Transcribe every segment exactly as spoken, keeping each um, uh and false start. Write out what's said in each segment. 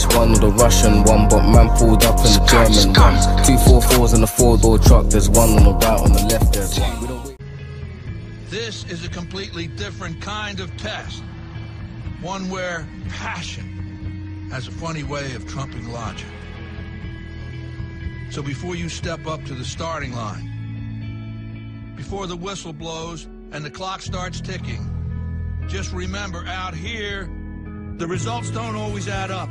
one or the Russian one, but man pulled up in the German one. Two four fours in a four-door truck, there's one on the right, on the left there's one. We don't wait. This is a completely different kind of test. One where passion has a funny way of trumping logic. So before you step up to the starting line, before the whistle blows and the clock starts ticking, just remember, out here, the results don't always add up.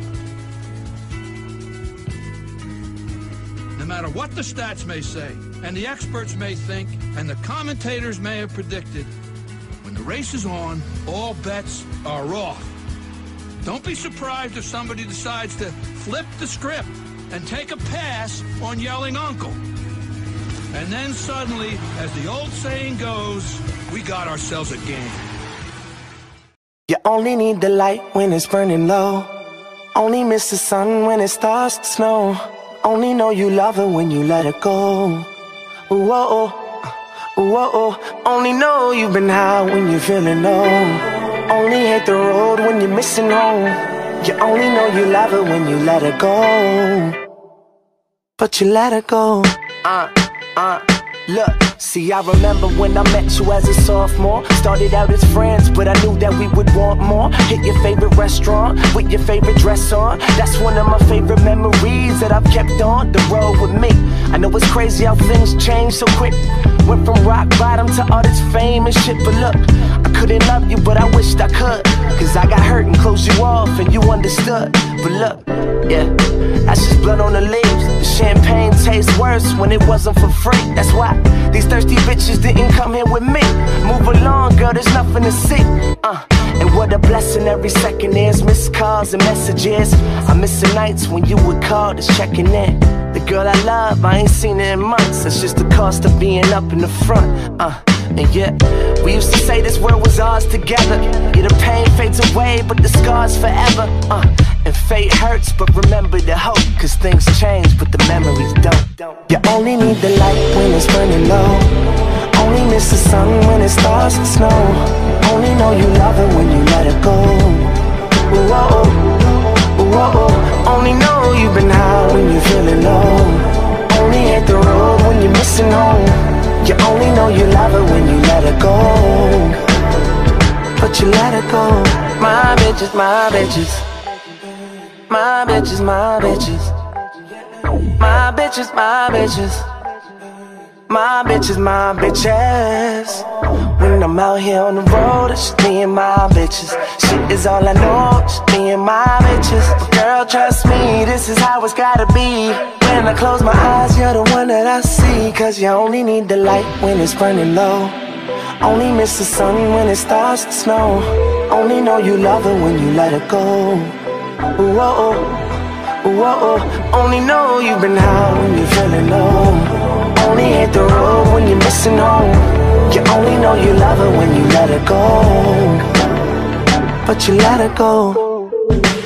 No matter what the stats may say, and the experts may think, and the commentators may have predicted, when the race is on, all bets are off. Don't be surprised if somebody decides to flip the script and take a pass on yelling uncle. And then suddenly, as the old saying goes, we got ourselves a game. You only need the light when it's burning low. Only miss the sun when it starts to snow. Only know you love her when you let her go. Whoa, whoa. Only know you've been high when you're feeling low. Only hate the road when you're missing home. You only know you love her when you let her go. But you let her go. Uh, uh, look. See, I remember when I met you as a sophomore. Started out as friends, but I knew that we would want more. Hit your favorite restaurant with your favorite dress on. That's one of my favorite memories that I've kept on the road with me. I know it's crazy how things change so quick. Went from rock bottom to all this fame and shit. But look, I couldn't love you, but I wished I could. Cause I got hurt and closed you off and you understood. But look, yeah, that's just blood on the leaves. The champagne tastes worse when it wasn't for free. That's why these thirsty bitches didn't come here with me. Move along, girl, there's nothing to see. Uh, and what a blessing every second is. Missed calls and messages. I miss the nights when you would call, just checking in. The girl I love, I ain't seen her in months. That's just the cost of being up in the front. Uh, and yeah, we used to say this world was ours together. Yeah, the pain fades away, but the scars forever. Uh, and fate hurts, but remember the hope. Cause things change, but the memories don't. You only need the light when it's burning low. Only miss the sun when it starts to snow. Only know you love her when you let her go. Whoa, whoa. Only know you've been high when you're feeling low. Only hate the road when you're missing home. You only know you love her when you let her go. But you let her go. My bitches, my bitches. My bitches, my bitches. My bitches, my bitches. My bitches, my bitches. When I'm out here on the road, it's just me and my bitches. Shit is all I know, just me and my bitches. But girl, trust me, this is how it's gotta be. When I close my eyes, you're the one that I see. Cause you only need the light when it's burning low. Only miss the sun when it starts to snow. Only know you love her when you let her go. Whoa, whoa. Only know you've been high when you're feeling low. Only hate the road when you're missing home. You only know you love her when you let her go. But you let her go.